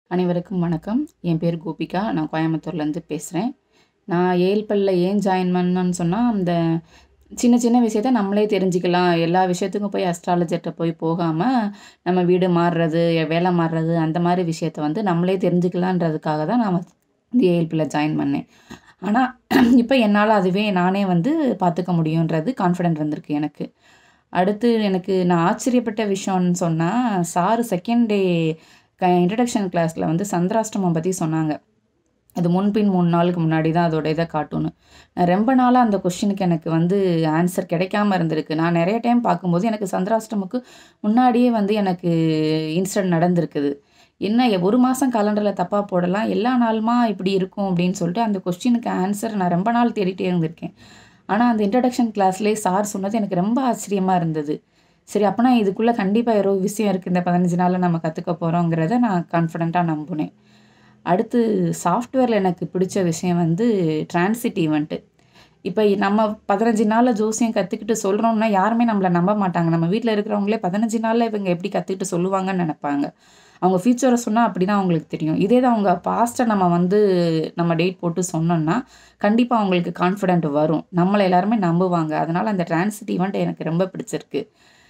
அனைவருக்கும் வணக்கம். என் பேர் கோபிகா. நான் கோயம்புத்தூர்லேருந்து பேசுகிறேன். நான் ஏஎல்பில ஏன் ஜாயின் பண்ணேன்னு சொன்னால், அந்த சின்ன சின்ன விஷயத்த நம்மளே தெரிஞ்சுக்கலாம். எல்லா விஷயத்துக்கும் போய் அஸ்ட்ராலஜர்ட்ட போய் போகாம, நம்ம வீடு மாறுறது, வேலை மாறுறது அந்த மாரி விஷயத்த வந்து நம்மளே தெரிஞ்சுக்கலான்றதுக்காக தான் நான் வந்து ஏஎல்பில ஜாயின் பண்ணேன். ஆனா, இப்ப என்னால அதுவே நானே வந்து பார்த்துக்க முடியுன்றது கான்ஃபிடென்ட் வந்திருக்கு எனக்கு. அடுத்து எனக்கு நான் ஆச்சரியப்பட்ட விஷயம்னு சொன்னா, சார் செகண்ட் டே இன்ட்ரடக்ஷன் கிளாஸ்ல வந்து சந்திராஷ்டமம் பத்தி சொன்னாங்க. அது முன்பின் 3 நாளுக்கு முன்னாடி தான் அதோட இத காட்டும்னு. நான் ரொம்ப நாளா அந்த கொஸ்டினுக்கு எனக்கு வந்து ஆன்சர் கிடைக்காம இருந்திருக்கு. நான் நெறைய டைம் பார்க்கும்போது எனக்கு சந்திராஷ்டமுக்கு முன்னாடியே வந்து எனக்கு இன்சிடென்ட் நடந்திருக்குது. என்ன 1 மாசம் காலண்டர்ல தப்பா போடலாம், எல்லா நாளுமா இப்படி இருக்கும் அப்படின்னு சொல்லிட்டு அந்த கொஸ்டினுக்கு ஆன்சர் நான் ரொம்ப நாள் தேடிட்டே இருந்திருக்கேன். ஆனா அந்த இன்ட்ரடக்ஷன் கிளாஸ்லயே சார் சொன்னது எனக்கு ரொம்ப ஆச்சரியமா இருந்தது. சரி அப்பனா இதுக்குள்ள கண்டிப்பா ஏதோ விஷயம் இருக்கு. இந்த 15 நாள்ல நம்ம கத்துக்க போறோங்கிறத நான் கான்ஃபிடென்ட்டா நம்புனேன். அடுத்து சாஃப்ட்வேர்ல எனக்கு பிடிச்ச விஷயம் வந்து டிரான்சிட் ஈவென்ட். இப்ப நம்ம 15 நாள்ல ஜோசியம் கத்துக்கிட்டு சொல்றோம்னா, யாருமே நம்மள நம்ப மாட்டாங்க. நம்ம வீட்ல இருக்கிறவங்களே 15 நாள்ல இவங்க எப்படி கத்துக்கிட்டு சொல்லுவாங்கன்னு நெனைப்பாங்க. அவங்க ஃபியூச்சர சொன்னா அப்படிதான் அவங்களுக்கு தெரியும். இதே தான் அவங்க பாஸ்ட்ட நம்ம வந்து நம்ம டேட் போட்டு சொன்னோம்னா, கண்டிப்பா அவங்களுக்கு கான்ஃபிடென்ட் வரும். நம்மள எல்லாருமே நம்புவாங்க. அதனால அந்த டிரான்சிட் ஈவென்ட் எனக்கு ரொம்ப பிடிச்சிருக்கு.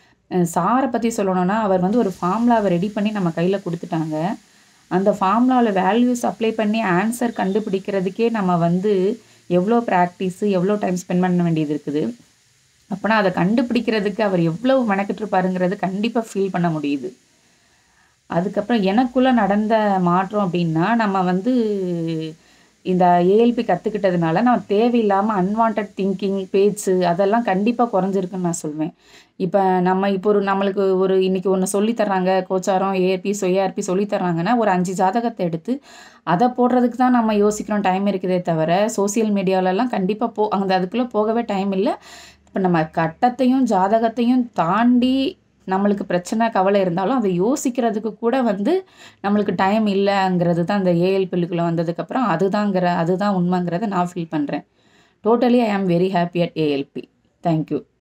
சார பத்தி சொல்லணும்னா, அவர் வந்து ஒரு ஃபார்முலாவ ரெடி பண்ணி நம்ம கையில குடுத்துட்டாங்க. அந்த ஃபார்முலால வேல்யூஸ் அப்ளை பண்ணி ஆன்ஸர் கண்டுபிடிக்கிறதுக்கே நம்ம வந்து எவ்ளோ பிராக்டிஸு, எவ்ளோ டைம் ஸ்பெண்ட் பண்ண வேண்டியது இருக்குது. அப்பனா அத கண்டுபிடிக்கிறதுக்கு அவர் எவ்வளவு மெனக்கெட்டுருப்பாருங்கிறது கண்டிப்பா ஃபீல் பண்ண முடியுது. அதுக்கப்புறம் எனக்குள்ள நடந்த மாற்றம் அப்டின்னா, நம்ம வந்து இந்த ஏஎல்பி கத்துக்கிட்டதுனால, நான் தேவையில்லாம அன்வான்டட் திங்கிங், பேச்சு அதெல்லாம் கண்டிப்பா குறைஞ்சிருக்குன்னு நான் சொல்வேன். இப்ப இப்போ நம்மளுக்கு இன்னைக்கு ஒண்ணு சொல்லி தர்றாங்க. கோச்சாரம், ஏஆர்பி, சொய்ஆர்பி சொல்லி தர்றாங்கன்னா, ஒரு 5 ஜாதகத்த எடுத்து, அத போடுறதுக்கு தான் நம்ம யோசிக்கிறோம். டைம் இருக்குதே தவிர, சோசியல் மீடியாலலாம் கண்டிப்பா அதுக்குள்ள போகவே டைம் இல்ல. இப்ப நம்ம கட்டத்தையும், ஜாதகத்தையும் தாண்டி நம்மளுக்கு பிரச்சனை, கவலை இருந்தாலும், அத யோசிக்கிறதுக்கு கூட வந்து நம்மளுக்கு டைம் இல்லங்கிறது தான் இந்த ஏஎல்பிக்குள்ள வந்ததுக்கப்புறம் அதுதான் உண்மைங்கிறத நான் ஃபீல் பண்றேன். Totally I am very happy at ALP. Thank you.